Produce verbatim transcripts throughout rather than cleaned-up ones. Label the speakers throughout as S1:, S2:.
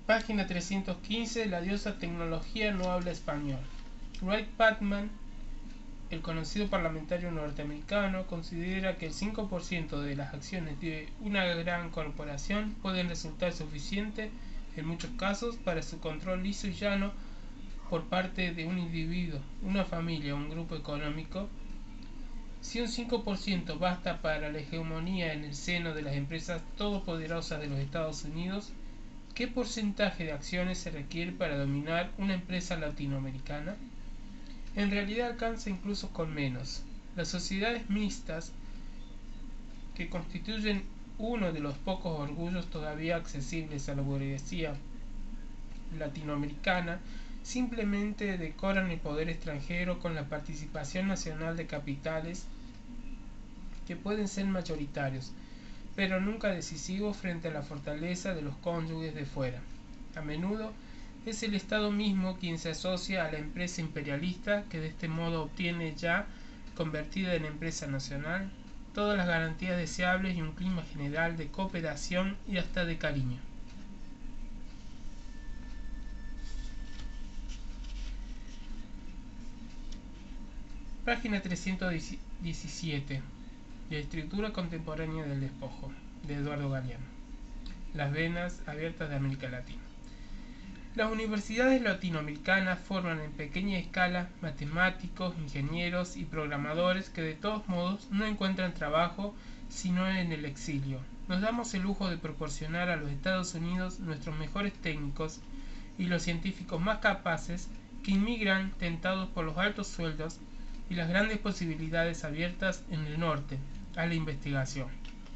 S1: Página trescientos quince. La diosa tecnología no habla español. Wright Patman, el conocido parlamentario norteamericano, considera que el cinco por ciento de las acciones de una gran corporación pueden resultar suficientes en muchos casos para su control liso y llano por parte de un individuo, una familia o un grupo económico. Si un cinco por ciento basta para la hegemonía en el seno de las empresas todopoderosas de los Estados Unidos, ¿qué porcentaje de acciones se requiere para dominar una empresa latinoamericana? En realidad alcanza incluso con menos. Las sociedades mixtas, que constituyen uno de los pocos orgullos todavía accesibles a la burguesía latinoamericana, simplemente decoran el poder extranjero con la participación nacional de capitales que pueden ser mayoritarios, pero nunca decisivos frente a la fortaleza de los cónyuges de fuera. A menudo es el Estado mismo quien se asocia a la empresa imperialista, que de este modo obtiene, ya convertida en empresa nacional, todas las garantías deseables y un clima general de cooperación y hasta de cariño. Página trescientos diecisiete. La escritura contemporánea del despojo, de Eduardo Galeano. Las venas abiertas de América Latina. Las universidades latinoamericanas forman en pequeña escala matemáticos, ingenieros y programadores que de todos modos no encuentran trabajo sino en el exilio. Nos damos el lujo de proporcionar a los Estados Unidos nuestros mejores técnicos y los científicos más capaces, que inmigran tentados por los altos sueldos y las grandes posibilidades abiertas en el norte a la investigación.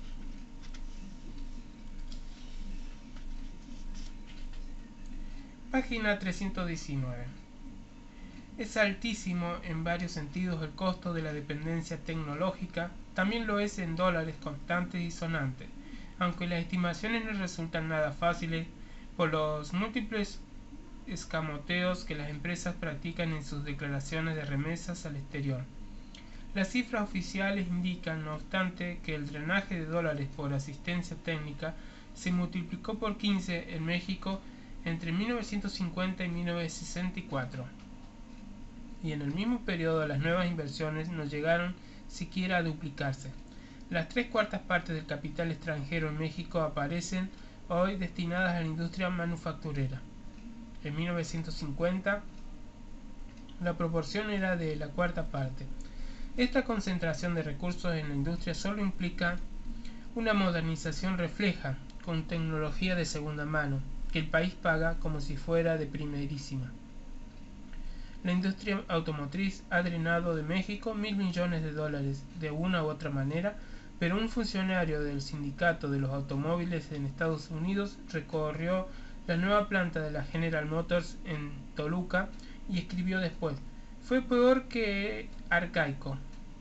S1: Página trescientos diecinueve. Es altísimo en varios sentidos el costo de la dependencia tecnológica, también lo es en dólares constantes y sonantes, aunque las estimaciones no resultan nada fáciles por los múltiples escamoteos que las empresas practican en sus declaraciones de remesas al exterior. Las cifras oficiales indican, no obstante, que el drenaje de dólares por asistencia técnica se multiplicó por quince en México entre mil novecientos cincuenta y mil novecientos sesenta y cuatro, y en el mismo periodo las nuevas inversiones no llegaron siquiera a duplicarse. Las tres cuartas partes del capital extranjero en México aparecen hoy destinadas a la industria manufacturera. En mil novecientos cincuenta la proporción era de la cuarta parte. Esta concentración de recursos en la industria solo implica una modernización refleja, con tecnología de segunda mano, que el país paga como si fuera de primerísima. La industria automotriz ha drenado de México mil millones de dólares de una u otra manera, pero un funcionario del sindicato de los automóviles en Estados Unidos recorrió la nueva planta de la General Motors en Toluca y escribió después: fue peor que arcaico.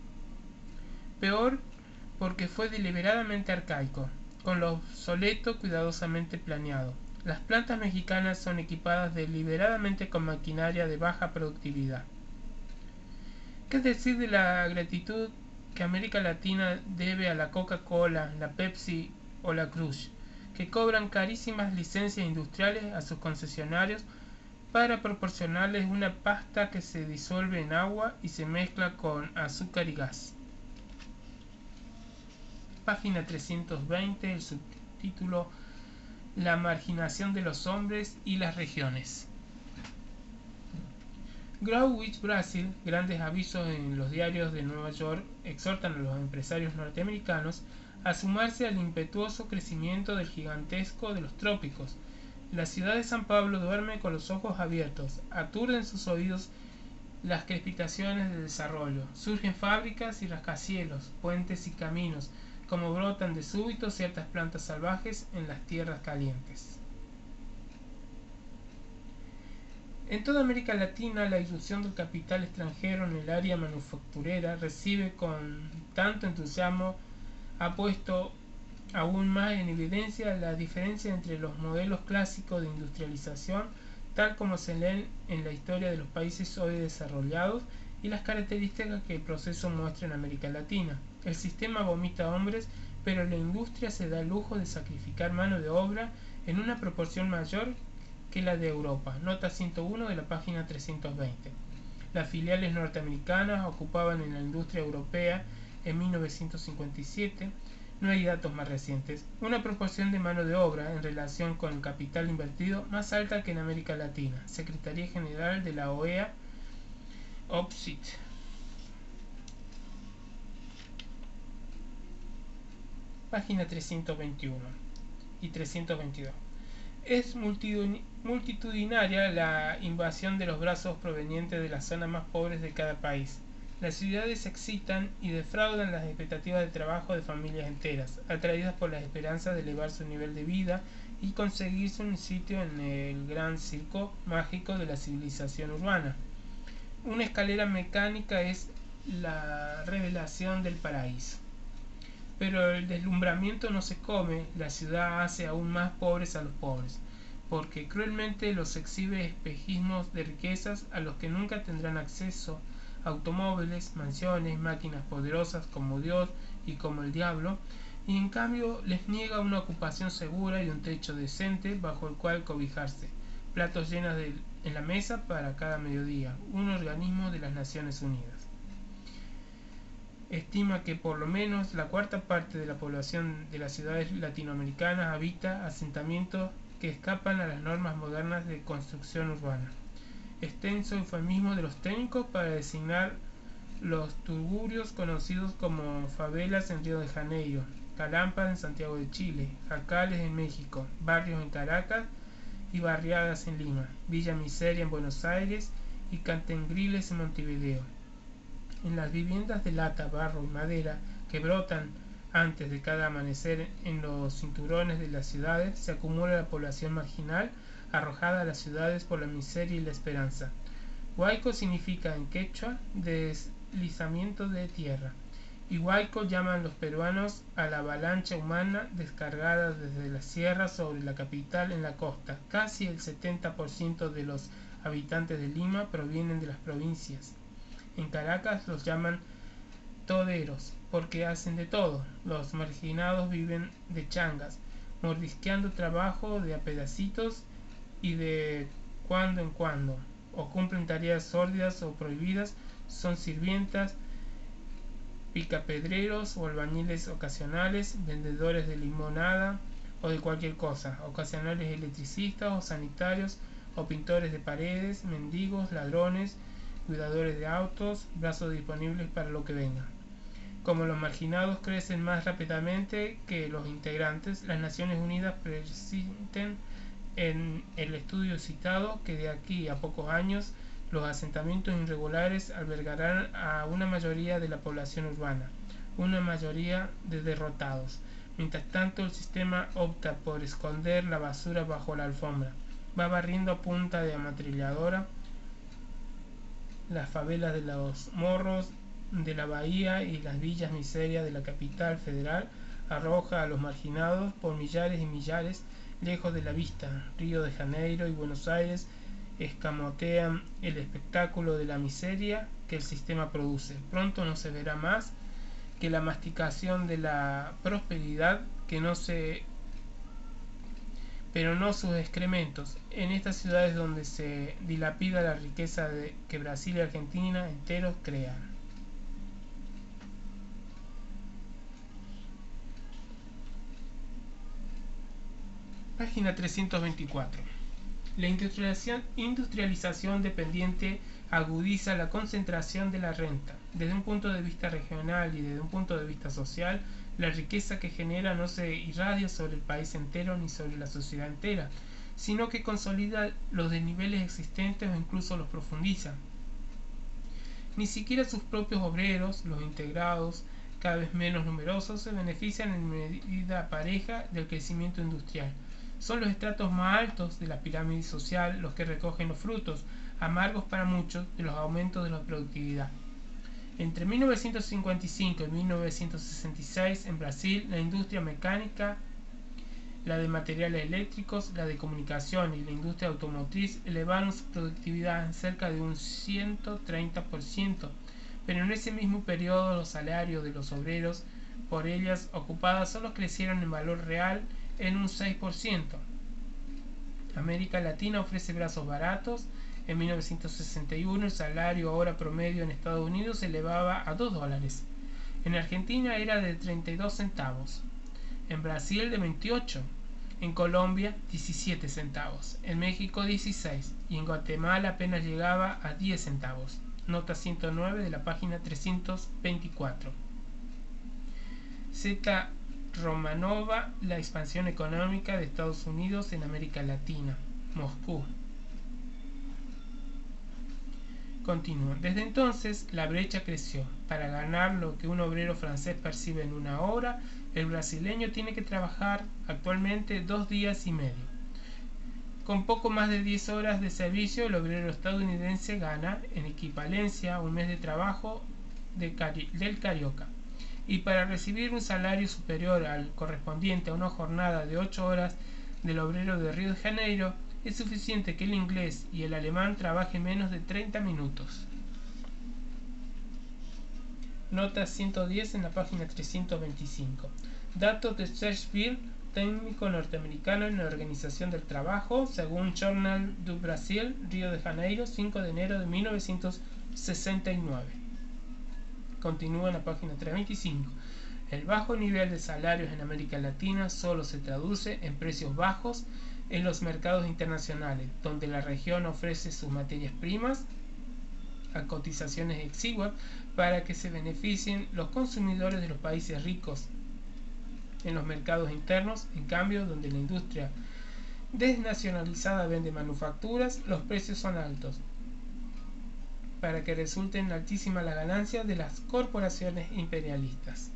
S1: Peor porque fue deliberadamente arcaico, con lo obsoleto cuidadosamente planeado. Las plantas mexicanas son equipadas deliberadamente con maquinaria de baja productividad. ¿Qué decir de la gratitud que América Latina debe a la Coca-Cola, la Pepsi o la Cruz, que cobran carísimas licencias industriales a sus concesionarios para proporcionarles una pasta que se disuelve en agua y se mezcla con azúcar y gas? Página trescientos veinte, el subtítulo: La marginación de los hombres y las regiones. Greenwich, Brasil. Grandes avisos en los diarios de Nueva York exhortan a los empresarios norteamericanos a sumarse al impetuoso crecimiento del gigantesco de los trópicos. La ciudad de San Pablo duerme con los ojos abiertos, aturden sus oídos las crepitaciones de desarrollo. Surgen fábricas y rascacielos, puentes y caminos, como brotan de súbito ciertas plantas salvajes en las tierras calientes. En toda América Latina, la irrupción del capital extranjero en el área manufacturera recibe con tanto entusiasmo ha puesto aún más en evidencia la diferencia entre los modelos clásicos de industrialización, tal como se leen en la historia de los países hoy desarrollados, y las características que el proceso muestra en América Latina. El sistema vomita hombres, pero la industria se da el lujo de sacrificar mano de obra en una proporción mayor que la de Europa. Nota ciento uno de la página trescientos veinte. Las filiales norteamericanas ocupaban en la industria europea en mil novecientos cincuenta y siete, no hay datos más recientes, una proporción de mano de obra en relación con el capital invertido más alta que en América Latina. Secretaría General de la O E A, O P S I T. Página trescientos veintiuno y trescientos veintidós. Es multitudinaria la invasión de los brazos provenientes de las zonas más pobres de cada país. Las ciudades excitan y defraudan las expectativas de trabajo de familias enteras, atraídas por la esperanza de elevar su nivel de vida y conseguirse un sitio en el gran circo mágico de la civilización urbana. Una escalera mecánica es la revelación del paraíso. Pero el deslumbramiento no se come, la ciudad hace aún más pobres a los pobres, porque cruelmente los exhibe espejismos de riquezas a los que nunca tendrán acceso, automóviles, mansiones, máquinas poderosas como Dios y como el diablo, y en cambio les niega una ocupación segura y un techo decente bajo el cual cobijarse, platos llenos de, en la mesa para cada mediodía, un organismo de las Naciones Unidas. Estima que por lo menos la cuarta parte de la población de las ciudades latinoamericanas habita asentamientos que escapan a las normas modernas de construcción urbana. Extenso eufemismo de los técnicos para designar los tugurios conocidos como favelas en Río de Janeiro, calampas en Santiago de Chile, jacales en México, barrios en Caracas y barriadas en Lima, Villa Miseria en Buenos Aires y cantengriles en Montevideo. En las viviendas de lata, barro y madera que brotan antes de cada amanecer en los cinturones de las ciudades, se acumula la población marginal arrojada a las ciudades por la miseria y la esperanza. Huayco significa en quechua deslizamiento de tierra, y huayco llaman los peruanos a la avalancha humana descargada desde la sierra sobre la capital en la costa. Casi el setenta por ciento de los habitantes de Lima provienen de las provincias. En Caracas los llaman toderos, porque hacen de todo. Los marginados viven de changas, mordisqueando trabajo de a pedacitos y de cuando en cuando, o cumplen tareas sórdidas o prohibidas, son sirvientas, picapedreros o albañiles ocasionales, vendedores de limonada o de cualquier cosa, ocasionales electricistas o sanitarios, o pintores de paredes, mendigos, ladrones, cuidadores de autos, brazos disponibles para lo que venga. Como los marginados crecen más rápidamente que los integrantes, las Naciones Unidas presenten en el estudio citado que de aquí a pocos años los asentamientos irregulares albergarán a una mayoría de la población urbana, una mayoría de derrotados. Mientras tanto, el sistema opta por esconder la basura bajo la alfombra, va barriendo a punta de ametralladora las favelas de los morros de la bahía y las villas miserias de la capital federal, arroja a los marginados por millares y millares lejos de la vista. Río de Janeiro y Buenos Aires escamotean el espectáculo de la miseria que el sistema produce. Pronto no se verá más que la masticación de la prosperidad, que no se pero no sus excrementos, en estas ciudades donde se dilapida la riqueza de que Brasil y Argentina enteros crean. Página trescientos veinticuatro. La industrialización, industrialización dependiente agudiza la concentración de la renta. Desde un punto de vista regional y desde un punto de vista social, la riqueza que genera no se irradia sobre el país entero ni sobre la sociedad entera, sino que consolida los desniveles existentes o incluso los profundiza. Ni siquiera sus propios obreros, los integrados, cada vez menos numerosos, se benefician en medida pareja del crecimiento industrial. Son los estratos más altos de la pirámide social los que recogen los frutos, amargos para muchos, de los aumentos de la productividad. Entre mil novecientos cincuenta y cinco y mil novecientos sesenta y seis en Brasil, la industria mecánica, la de materiales eléctricos, la de comunicación y la industria automotriz elevaron su productividad en cerca de un ciento treinta por ciento, pero en ese mismo periodo los salarios de los obreros por ellas ocupadas solo crecieron en valor real en un seis por ciento. América Latina ofrece brazos baratos. En mil novecientos sesenta y uno el salario hora promedio en Estados Unidos se elevaba a dos dólares. En Argentina era de treinta y dos centavos. En Brasil de veintiocho. En Colombia diecisiete centavos. En México dieciséis. Y en Guatemala apenas llegaba a diez centavos. Nota ciento nueve de la página trescientos veinticuatro. Z. Romanova, la expansión económica de Estados Unidos en América Latina. Moscú. Continúo. Desde entonces la brecha creció. Para ganar lo que un obrero francés percibe en una hora, el brasileño tiene que trabajar actualmente dos días y medio. Con poco más de diez horas de servicio, el obrero estadounidense gana en equivalencia un mes de trabajo de cari del carioca. Y para recibir un salario superior al correspondiente a una jornada de ocho horas del obrero de Río de Janeiro, es suficiente que el inglés y el alemán trabajen menos de treinta minutos. Nota ciento diez en la página trescientos veinticinco. Datos de Chercheville, técnico norteamericano en la Organización del Trabajo, según Journal du Brasil, Río de Janeiro, cinco de enero de mil novecientos sesenta y nueve. Continúa en la página trescientos veinticinco. El bajo nivel de salarios en América Latina solo se traduce en precios bajos en los mercados internacionales, donde la región ofrece sus materias primas a cotizaciones exiguas para que se beneficien los consumidores de los países ricos. En los mercados internos, en cambio, donde la industria desnacionalizada vende manufacturas, los precios son altos, para que resulten altísimas las ganancias de las corporaciones imperialistas.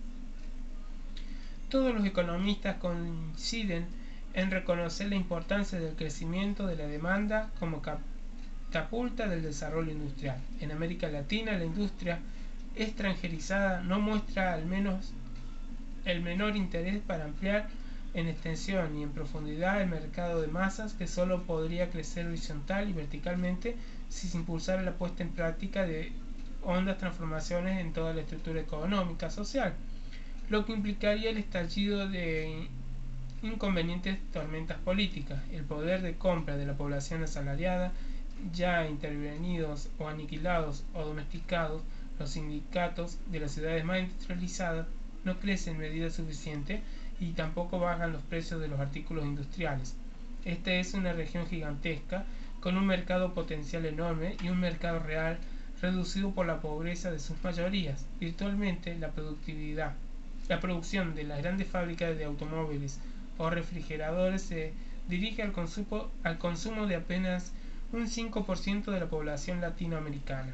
S1: Todos los economistas coinciden en reconocer la importancia del crecimiento de la demanda como catapulta del desarrollo industrial. En América Latina, la industria extranjerizada no muestra al menos el menor interés para ampliar en extensión y en profundidad el mercado de masas, que solo podría crecer horizontal y verticalmente si se impulsara la puesta en práctica de hondas transformaciones en toda la estructura económica social, lo que implicaría el estallido de inconvenientes tormentas políticas, el poder de compra de la población asalariada, ya intervenidos o aniquilados o domesticados, los sindicatos de las ciudades más industrializadas no crecen en medida suficiente y tampoco bajan los precios de los artículos industriales. Esta es una región gigantesca con un mercado potencial enorme y un mercado real reducido por la pobreza de sus mayorías. Virtualmente la productividad, la producción de las grandes fábricas de automóviles o refrigeradores se dirige al consumo, al consumo de apenas un cinco por ciento de la población latinoamericana.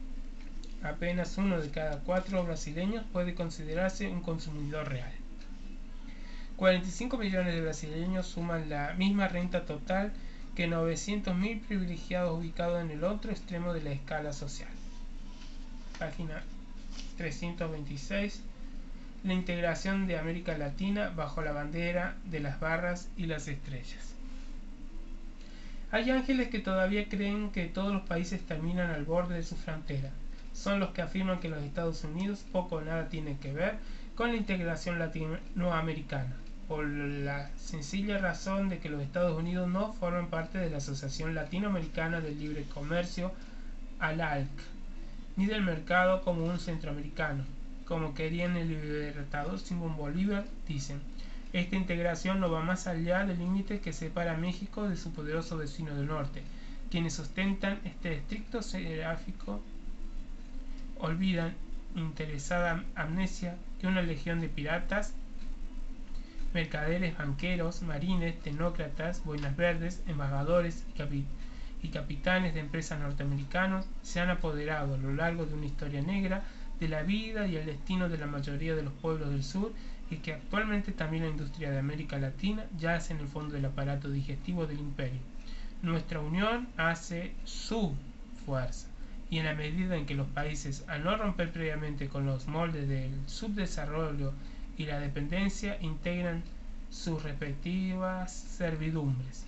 S1: Apenas uno de cada cuatro brasileños puede considerarse un consumidor real. cuarenta y cinco millones de brasileños suman la misma renta total que novecientos mil privilegiados ubicados en el otro extremo de la escala social. Página trescientos veintiséis. La integración de América Latina bajo la bandera de las barras y las estrellas. Hay ángeles que todavía creen que todos los países terminan al borde de su frontera. Son los que afirman que los Estados Unidos poco o nada tienen que ver con la integración latinoamericana, por la sencilla razón de que los Estados Unidos no forman parte de la Asociación Latinoamericana del Libre Comercio, A L A L C, ni del mercado común centroamericano. Como querían el libertador Simón Bolívar, dicen, esta integración no va más allá del límite que separa a México de su poderoso vecino del norte. Quienes sustentan este estricto geográfico olvidan, interesada amnesia, que una legión de piratas, mercaderes, banqueros, marines, tecnócratas, boinas verdes, embajadores y, capi y capitanes de empresas norteamericanos se han apoderado a lo largo de una historia negra de la vida y el destino de la mayoría de los pueblos del sur, y que actualmente también la industria de América Latina yace en el fondo del aparato digestivo del imperio. Nuestra unión hace su fuerza, y en la medida en que los países, al no romper previamente con los moldes del subdesarrollo y la dependencia, integran sus respectivas servidumbres,